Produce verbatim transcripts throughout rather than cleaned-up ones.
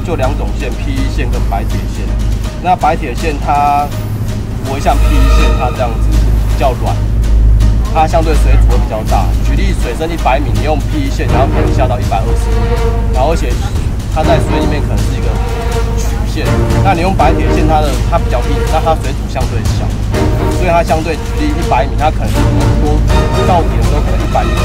就两种线 ，P E 线跟白铁线。那白铁线它不会像 P E 线它这样子比较软，它相对水阻会比较大。举例水深一百米，你用 P E 线，然后可能下到一百二十米，然后而且它在水里面可能是一个曲线。那你用白铁线，它的它比较硬，那它水阻相对小，所以它相对举例一百米，它可能多到底的时候可能一百米。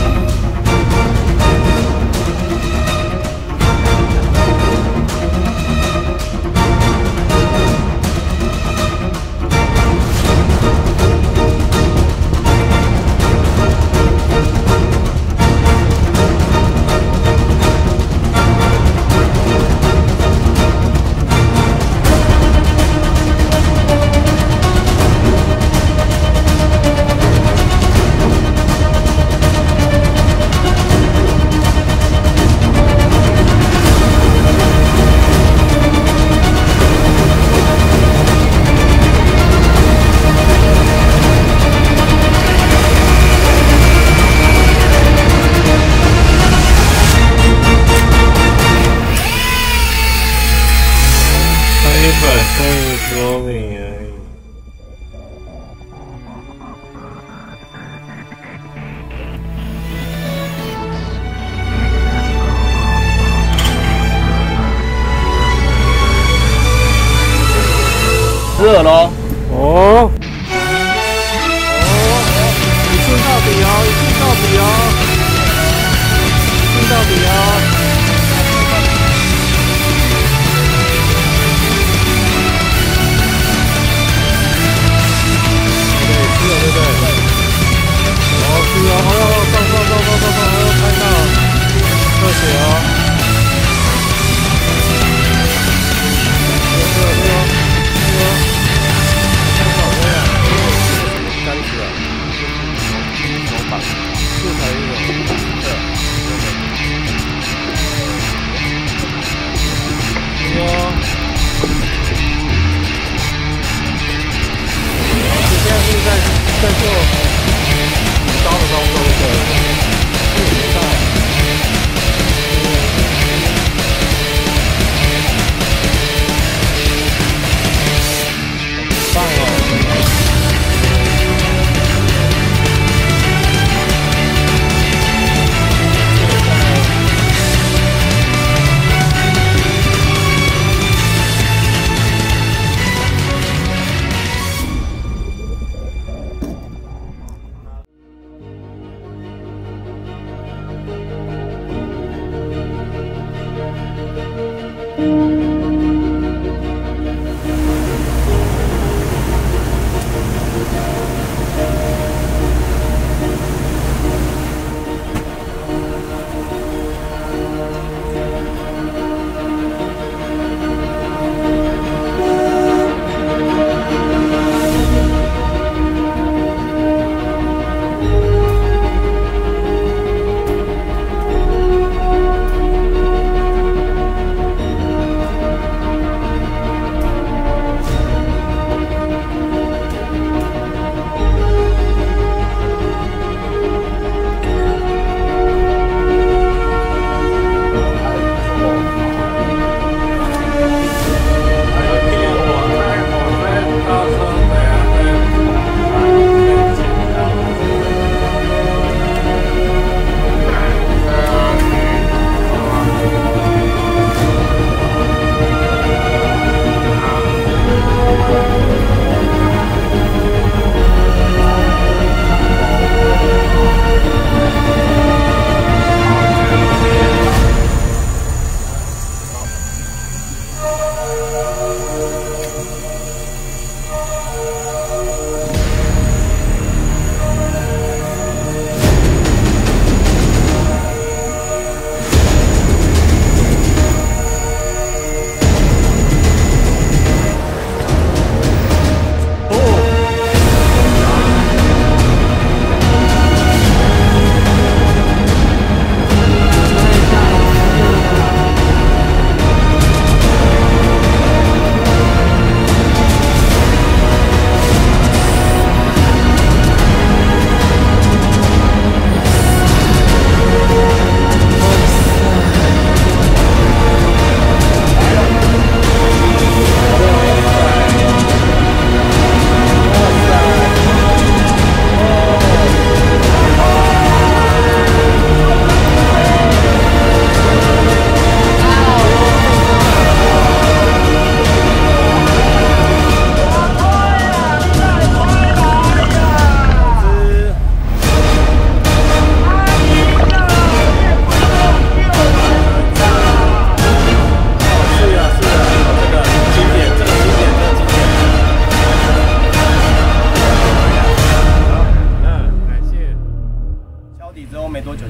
说明而已。 热咯！ 哦，哦，一镜到底哦，一镜到底哦，一镜到底哦。对不对？哦，是哦，哦，放放放放放放，哦，看到热血哦，对对对哦，对哦，看到没有？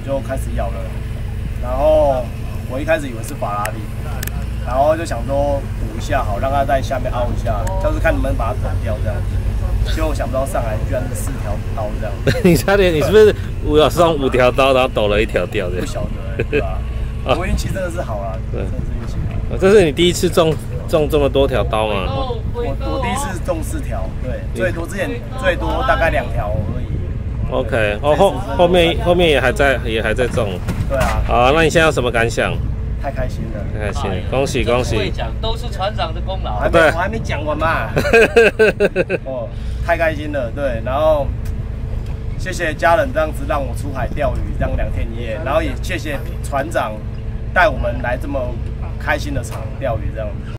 就开始咬了，然后我一开始以为是法拉利，然后就想说补一下好，让它在下面凹一下，就是看能不能把它抖掉这样子。结果想不到上来居然是四条刀这样子。 你差点，你是不是五有送五条刀，然后抖了一条掉的？ 不晓得、欸，对吧？我运气真的是好啦，真的是运气好。 这是你第一次中中这么多条刀吗？ 我我第一次中四条，对，最多之前最多大概两条而已。 OK， 哦后后面后面也还在也还在中。 对啊。 好，那你现在有什么感想？ 太开心了， 太开心了，恭喜恭喜！ 都是船长的功劳。 还没我还没讲完嘛。哦，太开心了，对，然后谢谢家人这样子让我出海钓鱼，这样两天一夜，然后也谢谢船长带我们来这么开心的场钓鱼这样子。